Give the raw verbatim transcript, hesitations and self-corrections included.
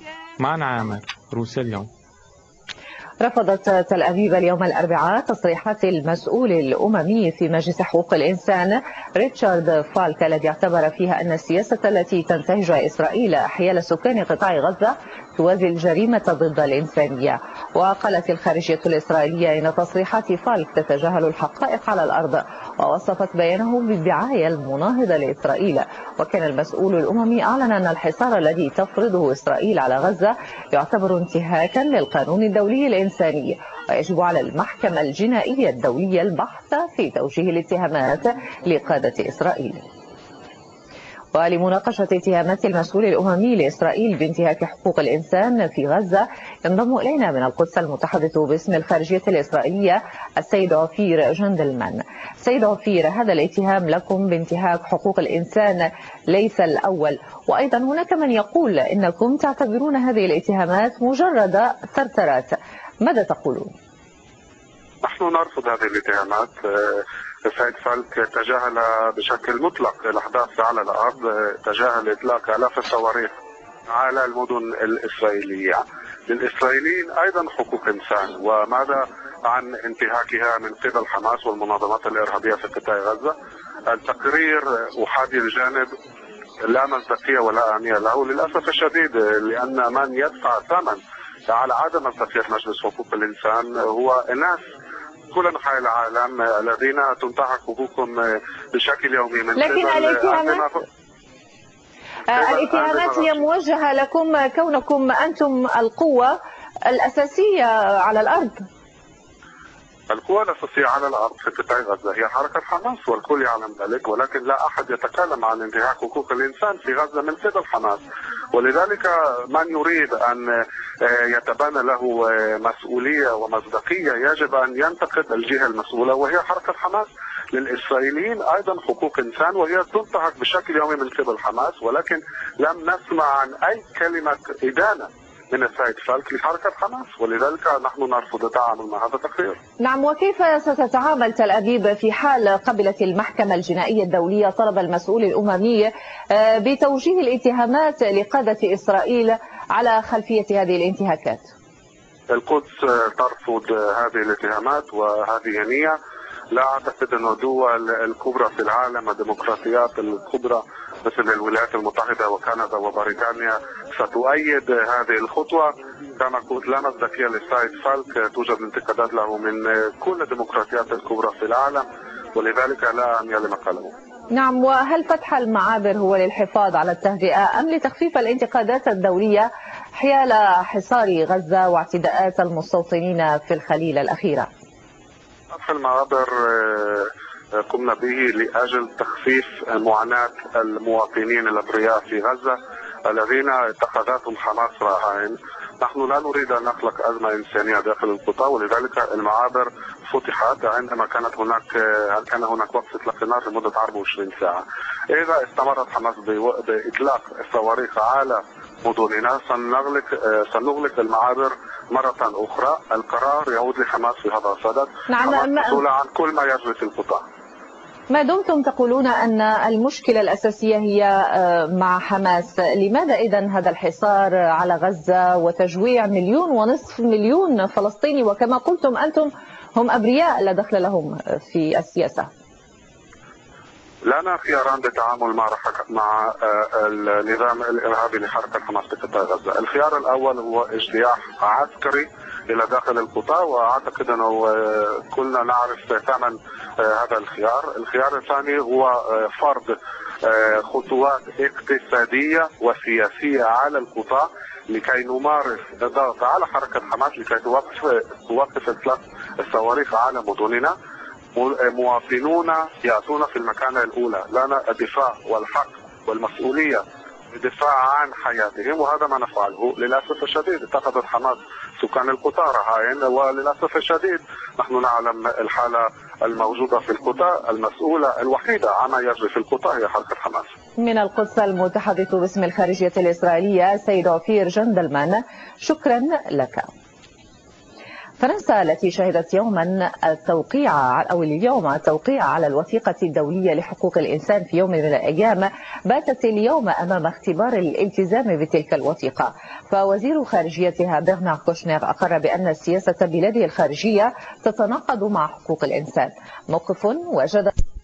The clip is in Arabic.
معنا عامر، روسيا اليوم. رفضت تل أبيب اليوم الأربعاء تصريحات المسؤول الأممي في مجلس حقوق الإنسان ريتشارد فالك الذي اعتبر فيها أن السياسة التي تنتهجها إسرائيل حيال سكان قطاع غزة توازي الجريمة ضد الإنسانية. وقالت الخارجية الإسرائيلية إن تصريحات فالك تتجاهل الحقائق على الأرض، ووصفت بيانه بالدعاية المناهضة لإسرائيل. وكان المسؤول الأممي أعلن أن الحصار الذي تفرضه إسرائيل على غزة يعتبر انتهاكا للقانون الدولي الإنساني، ويجب على المحكمة الجنائية الدولية البحث في توجيه الاتهامات لقادة إسرائيل. ولمناقشة اتهامات المسؤول الأممي لإسرائيل بانتهاك حقوق الإنسان في غزة ينضم إلينا من القدس المتحدث باسم الخارجية الإسرائيلية السيد عفير جندلمان. سيد عفير، هذا الاتهام لكم بانتهاك حقوق الإنسان ليس الأول، وأيضا هناك من يقول إنكم تعتبرون هذه الاتهامات مجرد ثرثرات، ماذا تقولون؟ نحن نرفض هذه الاتهامات. السيد فالك تجاهل بشكل مطلق الأحداث على الأرض، تجاهل إطلاق آلاف الصواريخ على المدن الإسرائيلية. للإسرائيليين أيضا حقوق إنسان، وماذا عن انتهاكها من قبل حماس والمنظمات الإرهابية في قطاع غزة؟ التقرير أحادي الجانب لا مصداقية ولا أهمية له للأسف الشديد، لأن من يدفع ثمن على عدم مصداقية مجلس حقوق الإنسان هو الناس كل أنحاء العالم الذين تنتهك حقوقهم بشكل يومي من لكن الاتهامات الاتهامات هي موجهة لكم كونكم أنتم القوة الأساسية على الأرض. القوى الأساسية على الأرض في قطاع غزة هي حركة حماس والكل يعلم ذلك، ولكن لا أحد يتكلم عن انتهاك حقوق الإنسان في غزة من قبل حماس. ولذلك من يريد أن يتبنى له مسؤولية ومصداقية يجب أن ينتقد الجهة المسؤولة وهي حركة حماس. للإسرائيليين أيضا حقوق إنسان وهي تنتهك بشكل يومي من قبل حماس، ولكن لم نسمع عن أي كلمة إدانة من السيد فالك لحركة حماس، ولذلك نحن نرفض التعامل مع هذا التقرير. نعم، وكيف ستتعامل تل أبيب في حال قبلت المحكمة الجنائية الدولية طلب المسؤول الأممي بتوجيه الاتهامات لقادة إسرائيل على خلفية هذه الانتهاكات؟ القدس ترفض هذه الاتهامات وهذه نية. لا أعتقد أن الدول الكبرى في العالم الديمقراطيات الكبرى مثل الولايات المتحدة وكندا وبريطانيا ستؤيد هذه الخطوة. كما قلت لا مصداقية للسيد فالك، توجد انتقادات له من كل الديمقراطيات الكبرى في العالم، ولذلك لا أميل لما قاله. نعم، وهل فتح المعابر هو للحفاظ على التهدئة أم لتخفيف الانتقادات الدولية حيال حصار غزة واعتداءات المستوطنين في الخليل الأخيرة؟ فتح المعابر قمنا به لأجل تخفيف معاناة المواطنين الأبرياء في غزة الذين اتخذتهم حماس رهائن. نحن لا نريد أن نخلق أزمة إنسانية داخل القطاع، ولذلك المعابر فتحت عندما كانت هناك كان هناك وقف إطلاق النار لمدة أربع وعشرين ساعة. إذا استمرت حماس بإطلاق الصواريخ على مدننا سنغلق سنغلق المعابر مرة أخرى. القرار يعود لحماس في هذا الصدد. نعم، حماس مسؤولة عن كل ما يجري في القطاع. ما دمتم تقولون أن المشكلة الأساسية هي مع حماس، لماذا إذن هذا الحصار على غزة وتجويع مليون ونصف مليون فلسطيني، وكما قلتم أنتم هم أبرياء لا دخل لهم في السياسة؟ لنا خياران للتعامل مع مع النظام الإرهابي لحركة حماس في قطاع غزة. الخيار الأول هو اجتياح عسكري إلى داخل القطاع، وأعتقد أنه كلنا نعرف ثمن هذا الخيار. الخيار الثاني هو فرض خطوات اقتصادية وسياسية على القطاع لكي نمارس الضغط على حركة حماس لكي توقف توقف إطلاق الصواريخ على مدننا. مواطنون يأتون في المكانة الأولى، لنا الدفاع والحق والمسؤولية الدفاع عن حياتهم، وهذا ما نفعله. للأسف الشديد اتخذت حماس سكان القطاع رهائن، وللأسف الشديد نحن نعلم الحالة الموجودة في القطاع. المسؤولة الوحيدة عما يجري في القطاع هي حركة حماس. من القدس المتحدث باسم الخارجية الإسرائيلية سيد عفير جندلمان، شكرا لك. فرنسا التي شهدت يوما التوقيع أو اليوم التوقيع على الوثيقة الدولية لحقوق الإنسان في يوم من الأيام باتت اليوم أمام اختبار الالتزام بتلك الوثيقة. فوزير خارجيتها برنار كوشنير أقر بأن سياسة بلاده الخارجية تتناقض مع حقوق الإنسان، موقف وجد